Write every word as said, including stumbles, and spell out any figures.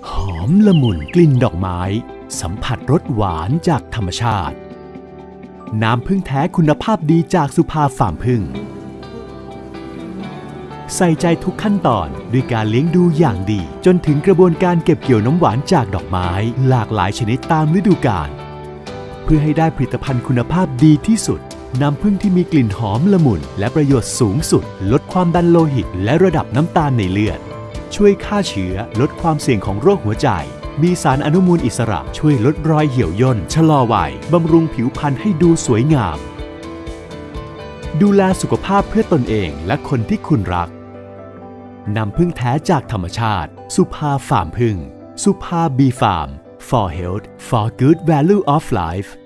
หอมละมุนกลิ่นดอกไม้สัมผัสรสหวานจากธรรมชาติน้ำผึ้งแท้คุณภาพดีจากสุภาฟาร์มผึ้งใส่ใจทุกขั้นตอนด้วยการเลี้ยงดูอย่างดีจนถึงกระบวนการเก็บเกี่ยวน้ำหวานจากดอกไม้หลากหลายชนิดตามฤดูกาลเพื่อให้ได้ผลิตภัณฑ์คุณภาพดีที่สุดน้ำผึ้งที่มีกลิ่นหอมละมุนและประโยชน์สูงสุดลดความดันโลหิตและระดับน้ำตาลในเลือดช่วยฆ่าเชื้อลดความเสี่ยงของโรคหัวใจมีสารอนุมูลอิสระช่วยลดรอยเหี่ยวย่นชะลอวัยบำรุงผิวพรรณให้ดูสวยงามดูแลสุขภาพเพื่อตนเองและคนที่คุณรักนำผึ้งแท้จากธรรมชาติสุภาฟาร์มผึ้งสุภาบีฟาร์ม for health for good value of life